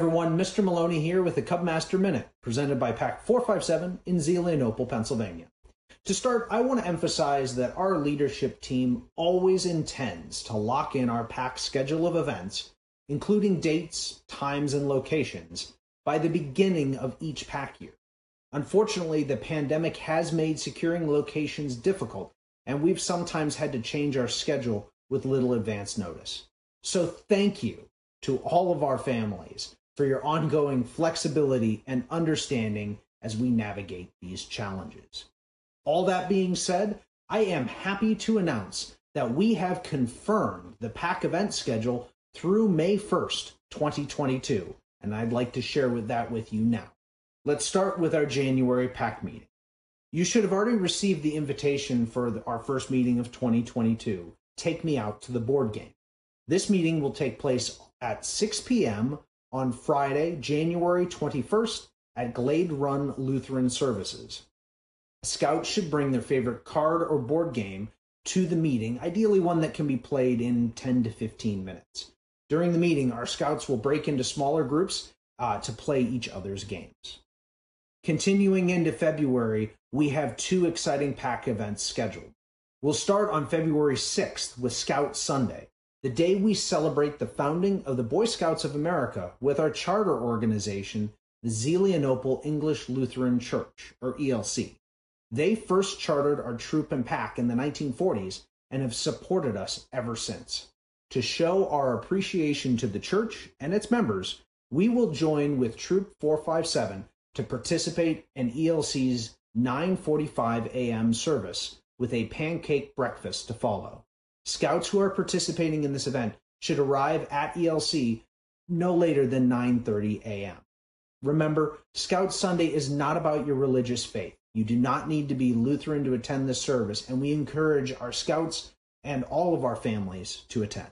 everyone, Mr. Maloney here with the Cubmaster Minute, presented by Pack 457 in Zelienople, Pennsylvania. To start, I want to emphasize that our leadership team always intends to lock in our pack schedule of events, including dates, times, and locations, by the beginning of each pack year. Unfortunately, the pandemic has made securing locations difficult, and we've sometimes had to change our schedule with little advance notice. So thank you to all of our families for your ongoing flexibility and understanding as we navigate these challenges. All that being said, I am happy to announce that we have confirmed the pack event schedule through May 1st, 2022, and I'd like to share that with you now. Let's start with our January pack meeting. You should have already received the invitation for our first meeting of 2022, Take Me Out to the Board Game. This meeting will take place at 6 p.m. on Friday, January 21st at Glade Run Lutheran Services. Scouts should bring their favorite card or board game to the meeting, ideally one that can be played in 10 to 15 minutes. During the meeting, our scouts will break into smaller groups to play each other's games. Continuing into February, we have two exciting pack events scheduled. We'll start on February 6th with Scout Sunday, the day we celebrate the founding of the Boy Scouts of America with our charter organization, the Zelienople English Lutheran Church, or ELC. They first chartered our troop and pack in the 1940s and have supported us ever since. To show our appreciation to the church and its members, we will join with Troop 457 to participate in ELC's 9:45 a.m. service with a pancake breakfast to follow. Scouts who are participating in this event should arrive at ELC no later than 9:30 a.m. Remember, Scout Sunday is not about your religious faith. You do not need to be Lutheran to attend this service, and we encourage our Scouts and all of our families to attend.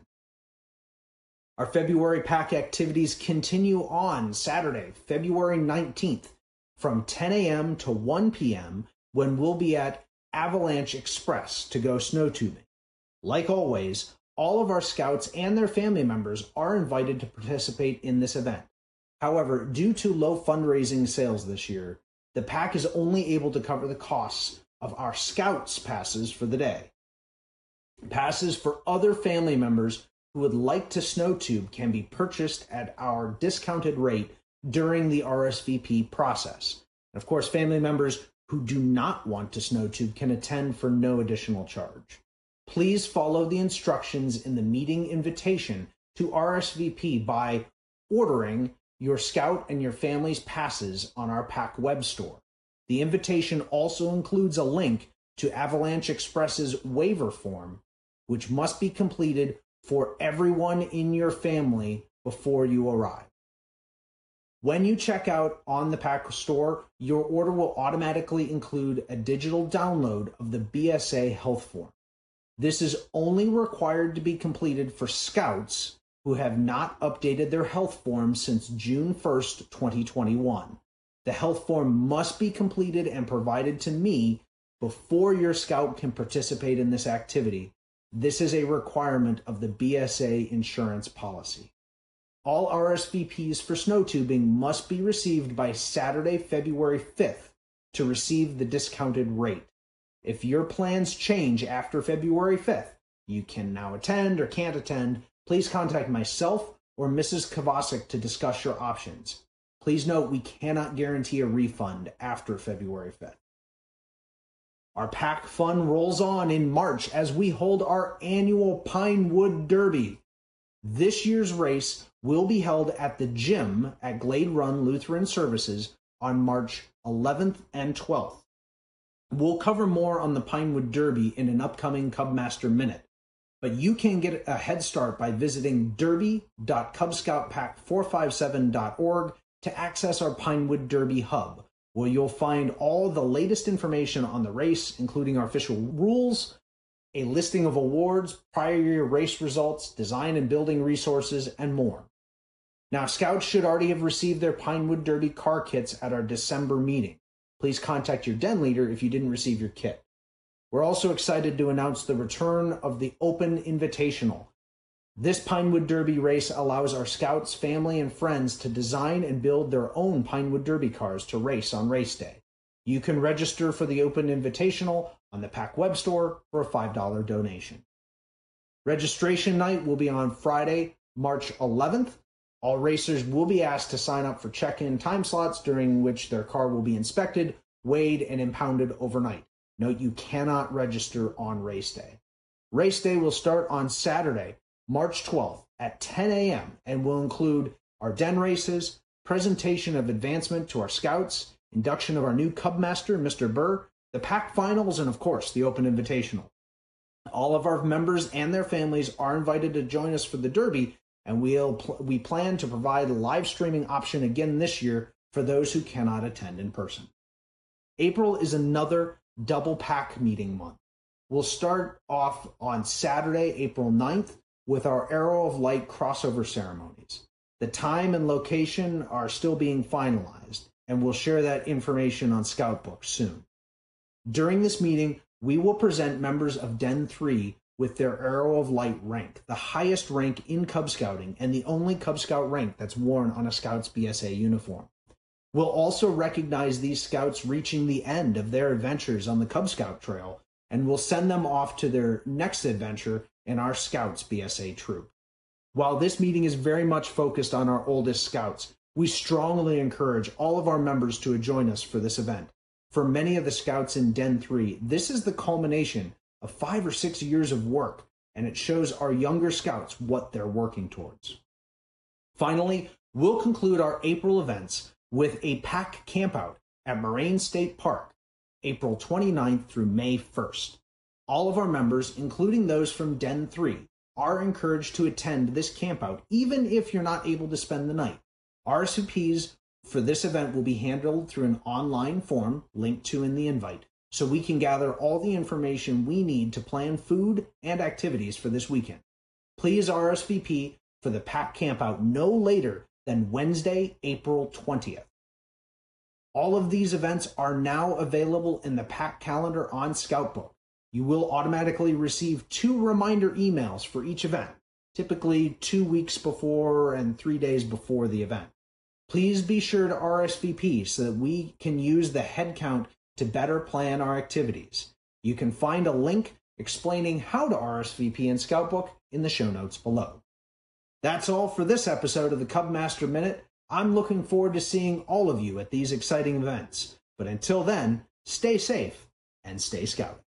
Our February pack activities continue on Saturday, February 19th, from 10 a.m. to 1 p.m., when we'll be at Avalanche Express to go snow tubing. Like always, all of our Scouts and their family members are invited to participate in this event. However, due to low fundraising sales this year, the pack is only able to cover the costs of our Scouts passes for the day. Passes for other family members who would like to snow tube can be purchased at our discounted rate during the RSVP process. And of course, family members who do not want to snow tube can attend for no additional charge. Please follow the instructions in the meeting invitation to RSVP by ordering your Scout and your family's passes on our pack web store. The invitation also includes a link to Avalanche Express's waiver form, which must be completed for everyone in your family before you arrive. When you check out on the pack store, your order will automatically include a digital download of the BSA health form. This is only required to be completed for Scouts who have not updated their health form since June 1st, 2021. The health form must be completed and provided to me before your Scout can participate in this activity. This is a requirement of the BSA insurance policy. All RSVPs for snow tubing must be received by Saturday, February 5th to receive the discounted rate. If your plans change after February 5th, you can now attend or can't attend, please contact myself or Mrs. Kovacic to discuss your options. Please note we cannot guarantee a refund after February 5th. Our pack fun rolls on in March as we hold our annual Pinewood Derby. This year's race will be held at the gym at Glade Run Lutheran Services on March 11th and 12th. We'll cover more on the Pinewood Derby in an upcoming Cubmaster Minute, but you can get a head start by visiting derby.cubscoutpack457.org to access our Pinewood Derby hub, where you'll find all the latest information on the race, including our official rules, a listing of awards, prior year race results, design and building resources, and more. Now, Scouts should already have received their Pinewood Derby car kits at our December meeting. Please contact your den leader if you didn't receive your kit. We're also excited to announce the return of the Open Invitational. This Pinewood Derby race allows our scouts, family, and friends to design and build their own Pinewood Derby cars to race on race day. You can register for the Open Invitational on the PAC web store for a $5 donation. Registration night will be on Friday, March 11th. All racers will be asked to sign up for check-in time slots during which their car will be inspected, weighed, and impounded overnight. Note you cannot register on race day. Race day will start on Saturday, March 12th at 10 a.m. and will include our den races, presentation of advancement to our scouts, induction of our new Cub Master, Mr. Burr, the PAC finals, and of course, the Open Invitational. All of our members and their families are invited to join us for the Derby, and we plan to provide a live streaming option again this year for those who cannot attend in person. April is another double PAC meeting month. We'll start off on Saturday, April 9th, with our Arrow of Light crossover ceremonies. The time and location are still being finalized, and we'll share that information on Scoutbook soon. During this meeting, we will present members of Den 3 with their Arrow of Light rank, the highest rank in Cub Scouting and the only Cub Scout rank that's worn on a Scout's BSA uniform. We'll also recognize these Scouts reaching the end of their adventures on the Cub Scout Trail, and we'll send them off to their next adventure in our Scouts BSA troop. While this meeting is very much focused on our oldest Scouts, we strongly encourage all of our members to join us for this event. For many of the Scouts in Den 3, this is the culmination of 5 or 6 years of work, and it shows our younger Scouts what they're working towards. Finally, we'll conclude our April events with a PAC campout at Moraine State Park, April 29th through May 1st. All of our members, including those from Den 3, are encouraged to attend this campout, even if you're not able to spend the night. RSVPs for this event will be handled through an online form linked to in the invite, so we can gather all the information we need to plan food and activities for this weekend. Please RSVP for the PAC campout no later than Wednesday, April 20th. All of these events are now available in the PAC calendar on Scoutbook. You will automatically receive 2 reminder emails for each event, typically 2 weeks before and 3 days before the event. Please be sure to RSVP so that we can use the head count to better plan our activities. You can find a link explaining how to RSVP in Scoutbook in the show notes below. That's all for this episode of the Cub Master Minute. I'm looking forward to seeing all of you at these exciting events. But until then, stay safe and stay scouting.